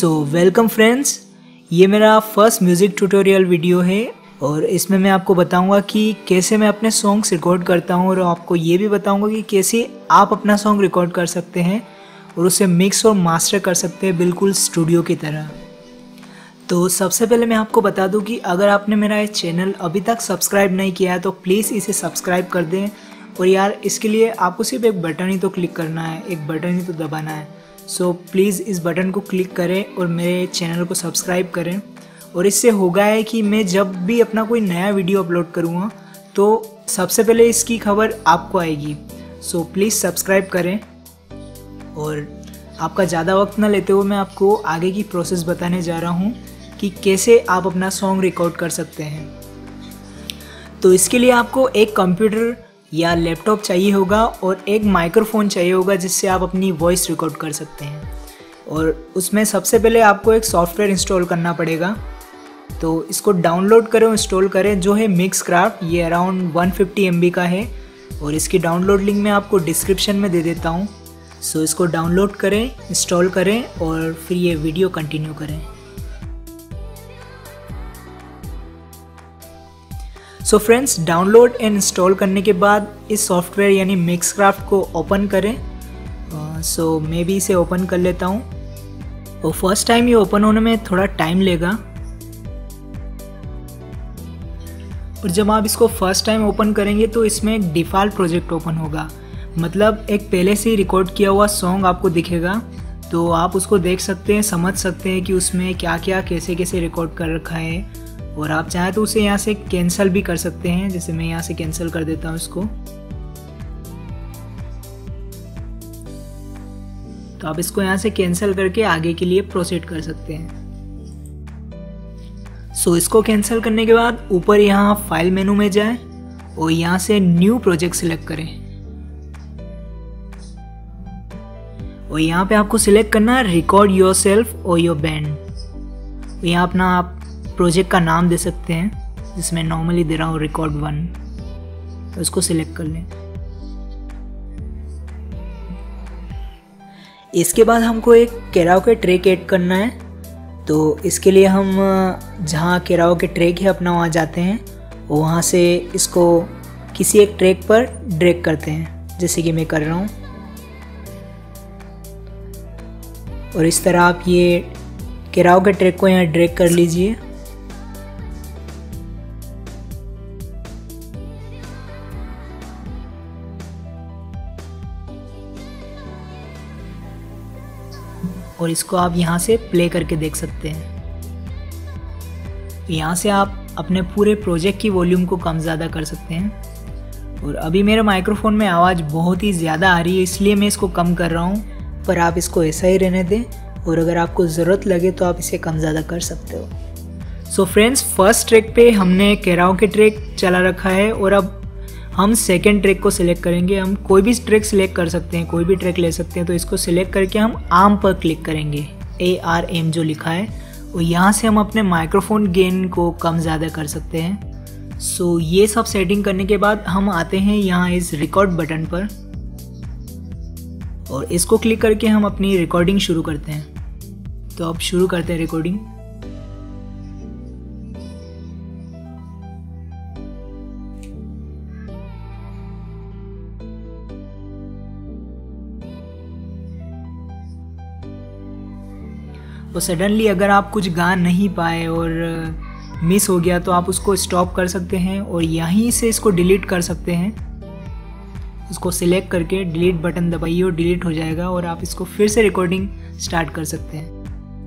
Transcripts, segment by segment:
Welcome friends, ये मेरा first music tutorial video है और इसमें मैं आपको बताऊंगा कि कैसे मैं अपने सॉन्ग्स रिकॉर्ड करता हूं और आपको ये भी बताऊंगा कि कैसे आप अपना सॉन्ग रिकॉर्ड कर सकते हैं और उसे मिक्स और मास्टर कर सकते हैं बिल्कुल स्टूडियो की तरह। तो सबसे पहले मैं आपको बता दूं कि अगर आपने मेरा ये चैनल अभी तक सब्सक्राइब नहीं किया है तो प्लीज़ इसे सब्सक्राइब कर दें। और यार, इसके लिए आपको सिर्फ एक बटन ही तो क्लिक करना है, एक बटन ही तो दबाना है। सो प्लीज़ इस बटन को क्लिक करें और मेरे चैनल को सब्सक्राइब करें। और इससे होगा है कि मैं जब भी अपना कोई नया वीडियो अपलोड करूँगा तो सबसे पहले इसकी खबर आपको आएगी। सो प्लीज़ सब्सक्राइब करें। और आपका ज़्यादा वक्त ना लेते हुए मैं आपको आगे की प्रोसेस बताने जा रहा हूँ कि कैसे आप अपना सॉन्ग रिकॉर्ड कर सकते हैं। तो इसके लिए आपको एक कंप्यूटर या लैपटॉप चाहिए होगा और एक माइक्रोफोन चाहिए होगा जिससे आप अपनी वॉइस रिकॉर्ड कर सकते हैं। और उसमें सबसे पहले आपको एक सॉफ्टवेयर इंस्टॉल करना पड़ेगा। तो इसको डाउनलोड करें, इंस्टॉल करें, जो है मिक्सक्राफ्ट। ये अराउंड 150 MB का है और इसकी डाउनलोड लिंक मैं आपको डिस्क्रिप्शन में दे देता हूँ। सो इसको डाउनलोड करें, इंस्टॉल करें और फिर ये वीडियो कंटिन्यू करें। So friends, download and install करने के बाद इस सॉफ्टवेयर यानी मिक्सक्राफ्ट को ओपन करें। सो मैं भी इसे ओपन कर लेता हूँ। और फर्स्ट टाइम ये ओपन होने में थोड़ा टाइम लेगा। और जब आप इसको फर्स्ट टाइम ओपन करेंगे तो इसमें एक डिफ़ॉल्ट प्रोजेक्ट ओपन होगा, मतलब एक पहले से ही रिकॉर्ड किया हुआ सॉन्ग आपको दिखेगा। तो आप उसको देख सकते हैं, समझ सकते हैं कि उसमें क्या क्या कैसे कैसे रिकॉर्ड कर रखा है। और आप चाहें तो उसे यहाँ से कैंसिल भी कर सकते हैं, जैसे मैं यहाँ से कैंसिल कर देता हूँ इसको। तो आप इसको यहाँ से कैंसिल करके आगे के लिए प्रोसीड कर सकते हैं। सो इसको कैंसिल करने के बाद ऊपर यहाँ फाइल मेनू में जाएं और यहाँ से न्यू प्रोजेक्ट सिलेक्ट करें। और यहाँ पे आपको सिलेक्ट करना है रिकॉर्ड योरसेल्फ और योर बैंड। यहाँ अपना आप प्रोजेक्ट का नाम दे सकते हैं, जिसमें नॉर्मली दे रहा हूँ रिकॉर्ड 1। तो इसको सिलेक्ट कर लें। इसके बाद हमको एक कैराओके ट्रैक ऐड करना है। तो इसके लिए हम जहाँ कैराओके ट्रैक है अपना वहाँ जाते हैं और वहाँ से इसको किसी एक ट्रैक पर ड्रैग करते हैं, जैसे कि मैं कर रहा हूँ। और इस तरह आप ये कैराओके ट्रैक को यहाँ ड्रैग कर लीजिए। और इसको आप यहाँ से प्ले करके देख सकते हैं। यहाँ से आप अपने पूरे प्रोजेक्ट की वॉल्यूम को कम ज़्यादा कर सकते हैं। और अभी मेरे माइक्रोफोन में आवाज़ बहुत ही ज़्यादा आ रही है, इसलिए मैं इसको कम कर रहा हूँ, पर आप इसको ऐसा ही रहने दें। और अगर आपको ज़रूरत लगे तो आप इसे कम ज़्यादा कर सकते हो। सो फ्रेंड्स, फर्स्ट ट्रैक पे हमने कैराओके ट्रैक चला रखा है और अब हम सेकेंड ट्रैक को सिलेक्ट करेंगे। हम कोई भी ट्रैक सिलेक्ट कर सकते हैं, कोई भी ट्रैक ले सकते हैं। तो इसको सिलेक्ट करके हम आर्म पर क्लिक करेंगे, ARM जो लिखा है। और यहाँ से हम अपने माइक्रोफोन गेन को कम ज़्यादा कर सकते हैं। सो ये सब सेटिंग करने के बाद हम आते हैं यहाँ इस रिकॉर्ड बटन पर और इसको क्लिक करके हम अपनी रिकॉर्डिंग शुरू करते हैं। तो अब शुरू करते हैं रिकॉर्डिंग। तो सडनली अगर आप कुछ गा नहीं पाए और मिस हो गया तो आप उसको स्टॉप कर सकते हैं और यहीं से इसको डिलीट कर सकते हैं। उसको सिलेक्ट करके डिलीट बटन दबाइए और डिलीट हो जाएगा और आप इसको फिर से रिकॉर्डिंग स्टार्ट कर सकते हैं।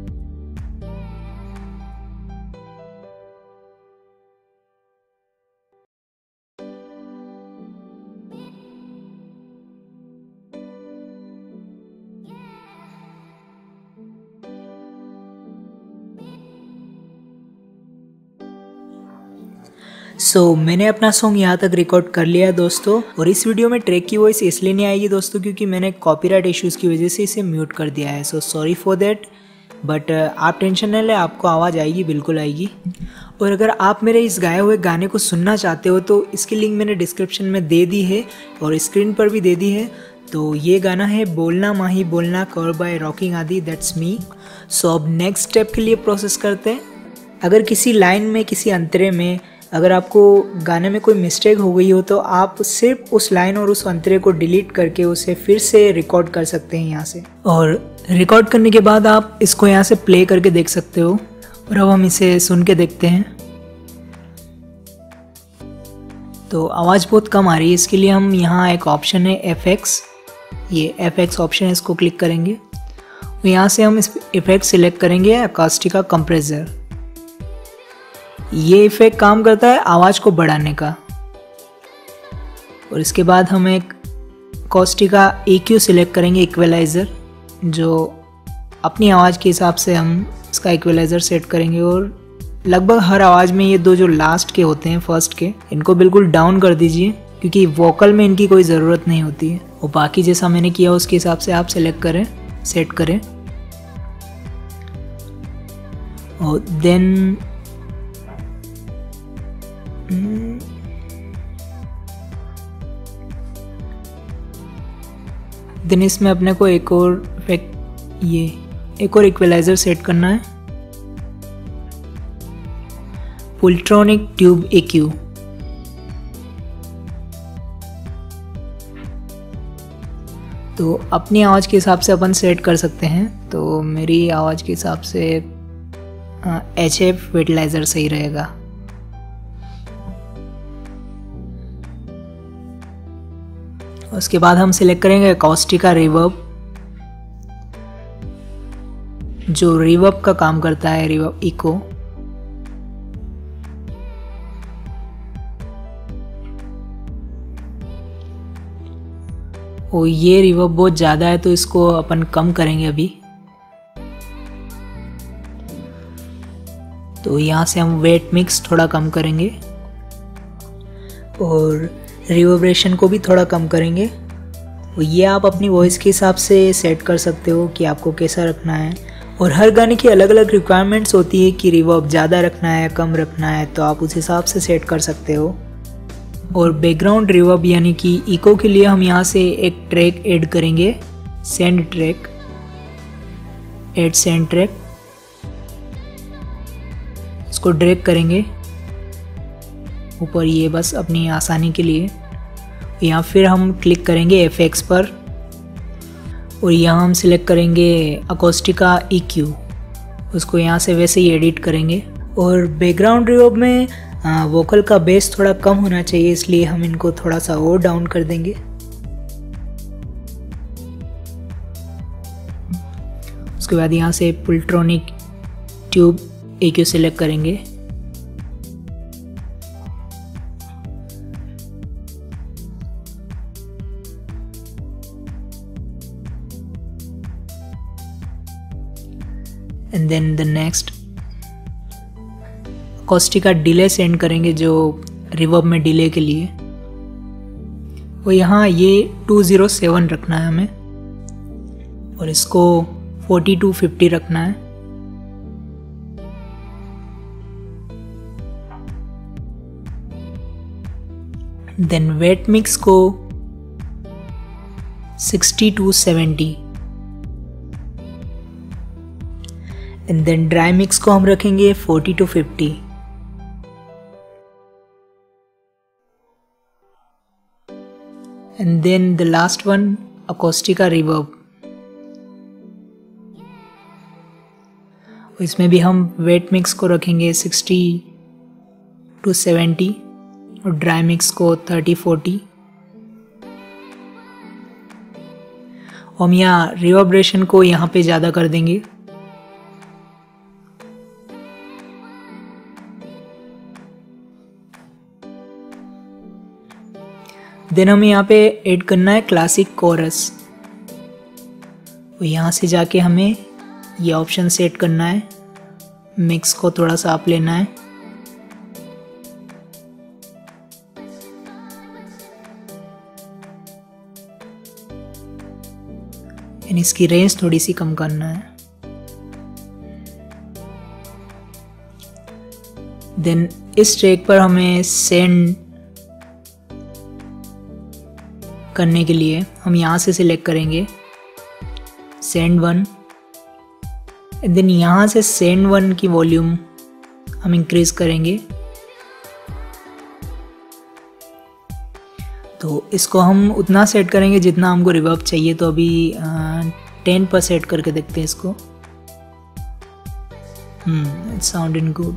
मैंने अपना सॉन्ग यहाँ तक रिकॉर्ड कर लिया है दोस्तों। और इस वीडियो में ट्रैक की वॉइस इसलिए नहीं आएगी दोस्तों क्योंकि मैंने कॉपीराइट इश्यूज़ की वजह से इसे म्यूट कर दिया है। So sorry for that. But आप टेंशन न लें, आपको आवाज़ आएगी, बिल्कुल आएगी। और अगर आप मेरे इस गाए हुए गाने को सुनना चाहते हो तो इसकी लिंक मैंने डिस्क्रिप्शन में दे दी है और स्क्रीन पर भी दे दी है। तो ये गाना है बोलना माही बोलना cover by rocking Aadi, that's me. So अब नेक्स्ट स्टेप के लिए प्रोसेस करते हैं। अगर किसी लाइन में, किसी अंतरे में अगर आपको गाने में कोई मिस्टेक हो गई हो तो आप सिर्फ उस लाइन और उस अंतरे को डिलीट करके उसे फिर से रिकॉर्ड कर सकते हैं यहाँ से। और रिकॉर्ड करने के बाद आप इसको यहाँ से प्ले करके देख सकते हो। और अब हम इसे सुन के देखते हैं। तो आवाज़ बहुत कम आ रही है, इसके लिए हम यहाँ एक ऑप्शन है FX, ये FX ऑप्शन है, इसको क्लिक करेंगे। यहाँ से हम इस इफेक्ट सिलेक्ट करेंगे अकॉस्टिका कंप्रेसर। ये इफेक्ट काम करता है आवाज़ को बढ़ाने का। और इसके बाद हम एक अकॉस्टिका EQ सिलेक्ट करेंगे, इक्वलाइज़र, जो अपनी आवाज़ के हिसाब से हम इसका इक्वलाइज़र सेट करेंगे। और लगभग हर आवाज़ में ये दो जो लास्ट के होते हैं, फर्स्ट के, इनको बिल्कुल डाउन कर दीजिए क्योंकि वोकल में इनकी कोई ज़रूरत नहीं होती है। और बाकी जैसा मैंने किया उसके हिसाब से आप सेलेक्ट करें, सेट करें। और देन इसमें अपने को एक और इफेक्ट, ये एक और इक्वलाइज़र सेट करना है, पुल्ट्रॉनिक ट्यूब EQ। तो अपनी आवाज़ के हिसाब से अपन सेट कर सकते हैं। तो मेरी आवाज़ के हिसाब से HF वेटलाइज़र सही रहेगा। उसके बाद हम सिलेक्ट करेंगे अकॉस्टिका रिवर्ब, जो रिवर्ब का काम करता है, रिवर्ब इको। और ये रिवर्ब बहुत ज़्यादा है तो इसको अपन कम करेंगे अभी। तो यहाँ से हम वेट मिक्स थोड़ा कम करेंगे और रिवर्बरेशन को भी थोड़ा कम करेंगे। और ये आप अपनी वॉइस के हिसाब से सेट कर सकते हो कि आपको कैसा रखना है। और हर गाने की अलग अलग रिक्वायरमेंट्स होती है कि रिवर्ब ज़्यादा रखना है, कम रखना है, तो आप उस हिसाब से सेट कर सकते हो। और बैकग्राउंड रिवर्ब यानी कि इको के लिए हम यहाँ से एक ट्रैक ऐड करेंगे, send track, add send track. इसको ड्रैग करेंगे ऊपर, ये बस अपनी आसानी के लिए। यहाँ फिर हम क्लिक करेंगे FX पर और यहाँ हम सिलेक्ट करेंगे अकॉस्टिका EQ, उसको यहाँ से वैसे ही एडिट करेंगे। और बैकग्राउंड रिवर्ब में वोकल का बेस थोड़ा कम होना चाहिए, इसलिए हम इनको थोड़ा सा और डाउन कर देंगे। उसके बाद यहाँ से पुल्ट्रॉनिक ट्यूब EQ सिलेक्ट करेंगे। And then the next Acustica delay send करेंगे, जो रिवर्ब में डिले के लिए। वो यहाँ ये 207 रखना है हमें और इसको 4250 रखना है। देन वेट मिक्स को 60 to 70 and then dry mix को हम रखेंगे 40 to 50। And then the last one Acustica reverb, इसमें भी हम वेट मिक्स को रखेंगे 60 to 70 और ड्राई मिक्स को 30-40। हम यहाँ रिवर्बरेशन को यहाँ पे ज़्यादा कर देंगे। देन हमें यहाँ पे ऐड करना है क्लासिक कोरस। यहाँ से जाके हमें ये ऑप्शन सेट करना है, मिक्स को थोड़ा सा आप लेना है। एंड इसकी रेंज थोड़ी सी कम करना है। देन इस ट्रैक पर हमें सेंड करने के लिए हम यहाँ से सिलेक्ट करेंगे सेंड 1 देन यहाँ से सेंड वन की वॉल्यूम हम इंक्रीज करेंगे। तो इसको हम उतना सेट करेंगे जितना हमको रिवर्ब चाहिए। तो अभी 10 पर सेट करके देखते हैं इसको। It's sounding good.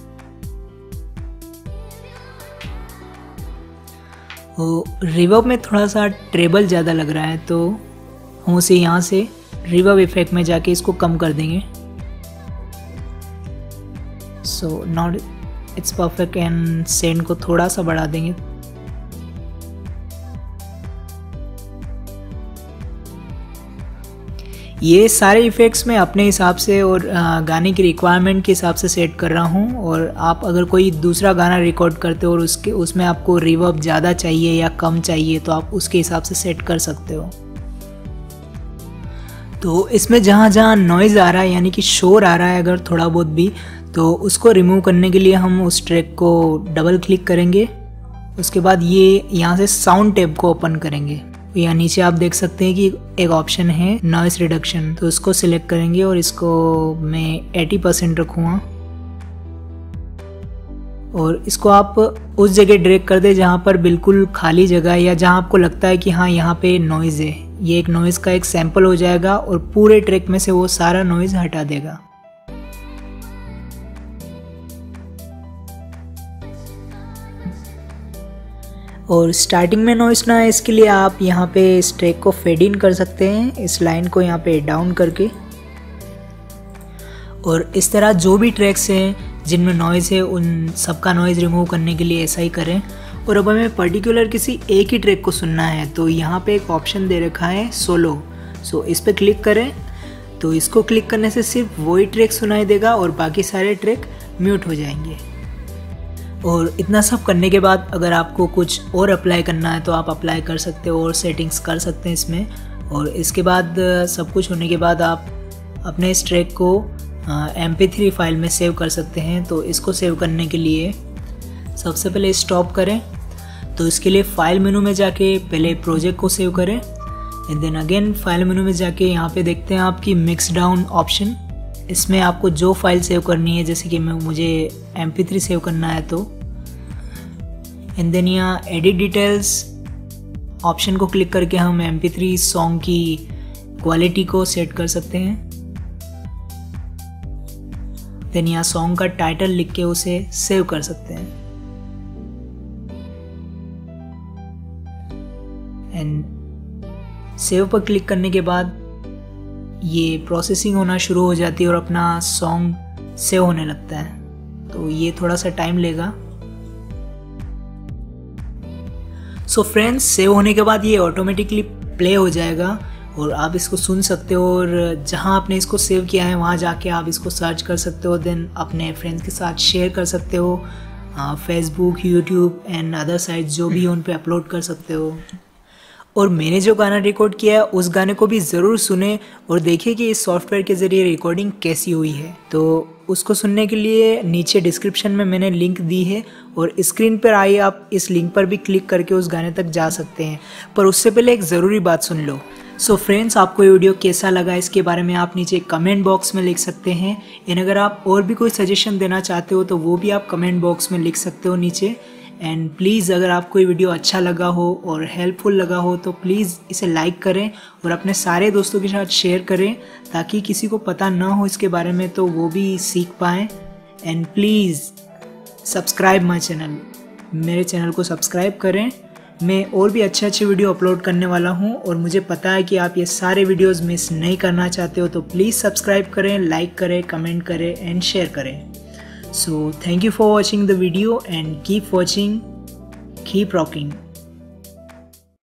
रिवर्ब में थोड़ा सा ट्रेबल ज़्यादा लग रहा है, तो हम उसे यहाँ से रिवर्ब इफेक्ट में जाके इसको कम कर देंगे। So not it's perfect and send को थोड़ा सा बढ़ा देंगे। ये सारे इफ़ेक्ट्स मैं अपने हिसाब से और गाने की रिक्वायरमेंट के हिसाब से सेट कर रहा हूँ। और आप अगर कोई दूसरा गाना रिकॉर्ड करते हो और उसमें आपको रिवर्ब ज़्यादा चाहिए या कम चाहिए तो आप उसके हिसाब से सेट कर सकते हो। तो इसमें जहाँ जहाँ नॉइज़ आ रहा है यानी कि शोर आ रहा है अगर थोड़ा बहुत भी, तो उसको रिमूव करने के लिए हम उस ट्रैक को डबल क्लिक करेंगे। उसके बाद ये यहाँ से साउंड टैब को ओपन करेंगे। यहाँ नीचे आप देख सकते हैं कि एक ऑप्शन है नॉइस रिडक्शन, तो इसको सिलेक्ट करेंगे और इसको मैं 80% रखूँगा। और इसको आप उस जगह ड्रैग कर दे जहाँ पर बिल्कुल खाली जगह है या जहाँ आपको लगता है कि हाँ यहाँ पे नॉइज़ है। ये एक नॉइज़ का एक सैंपल हो जाएगा और पूरे ट्रैक में से वो सारा नॉइज़ हटा देगा। और स्टार्टिंग में नॉइस ना है इसके लिए आप यहाँ पे इस ट्रैक को फेड इन कर सकते हैं, इस लाइन को यहाँ पे डाउन करके। और इस तरह जो भी ट्रैक्स हैं जिनमें नॉइज़ है उन सबका नॉइज़ रिमूव करने के लिए ऐसा ही करें। और अब हमें पर्टिकुलर किसी एक ही ट्रैक को सुनना है तो यहाँ पे एक ऑप्शन दे रखा है सोलो। सो इस पर क्लिक करें। तो इसको क्लिक करने से सिर्फ वही ट्रैक सुनाई देगा और बाकी सारे ट्रैक म्यूट हो जाएंगे। और इतना सब करने के बाद अगर आपको कुछ और अप्लाई करना है तो आप अप्लाई कर सकते हो और सेटिंग्स कर सकते हैं इसमें। और इसके बाद सब कुछ होने के बाद आप अपने इस ट्रैक को MP3 फाइल में सेव कर सकते हैं। तो इसको सेव करने के लिए सबसे पहले स्टॉप करें। तो इसके लिए फाइल मेनू में जाके पहले प्रोजेक्ट को सेव करें and then again file menu में जाके यहाँ पे देखते हैं आपकी मिक्स डाउन ऑप्शन। इसमें आपको जो फाइल सेव करनी है, जैसे कि मुझे MP3 सेव करना है तो एंड देन यहाँ एडिट डिटेल्स ऑप्शन को क्लिक करके हम MP3 सॉन्ग की क्वालिटी को सेट कर सकते हैं। देन यहाँ सॉन्ग का टाइटल लिख के उसे सेव कर सकते हैं एंड सेव पर क्लिक करने के बाद ये प्रोसेसिंग होना शुरू हो जाती है और अपना सॉन्ग सेव होने लगता है। तो ये थोड़ा सा टाइम लेगा। सो फ्रेंड्स, सेव होने के बाद ये ऑटोमेटिकली प्ले हो जाएगा और आप इसको सुन सकते हो। और जहाँ आपने इसको सेव किया है वहाँ जाके आप इसको सर्च कर सकते हो। देन अपने फ्रेंड्स के साथ शेयर कर सकते हो, Facebook, YouTube and other sites जो भी उन पे अपलोड कर सकते हो। और मैंने जो गाना रिकॉर्ड किया है उस गाने को भी ज़रूर सुने और देखिए कि इस सॉफ्टवेयर के ज़रिए रिकॉर्डिंग कैसी हुई है। तो उसको सुनने के लिए नीचे डिस्क्रिप्शन में मैंने लिंक दी है और स्क्रीन पर आइए आप इस लिंक पर भी क्लिक करके उस गाने तक जा सकते हैं। पर उससे पहले एक ज़रूरी बात सुन लो। सो फ्रेंड्स, आपको ये वीडियो कैसा लगा इसके बारे में आप नीचे कमेंट बॉक्स में लिख सकते हैं। एंड अगर आप और भी कोई सजेशन देना चाहते हो तो वो भी आप कमेंट बॉक्स में लिख सकते हो नीचे। एंड प्लीज़ अगर आपको ये वीडियो अच्छा लगा हो और हेल्पफुल लगा हो तो प्लीज़ इसे लाइक करें और अपने सारे दोस्तों के साथ शेयर करें ताकि किसी को पता ना हो इसके बारे में तो वो भी सीख पाएँ। And please subscribe my channel, मेरे चैनल को सब्सक्राइब करें। मैं और भी अच्छे वीडियो अपलोड करने वाला हूं और मुझे पता है कि आप ये सारे वीडियोस मिस नहीं करना चाहते हो। तो प्लीज़ सब्सक्राइब करें, लाइक करें, कमेंट करें एंड शेयर करें। So thank you for watching the video and keep watching, keep rocking.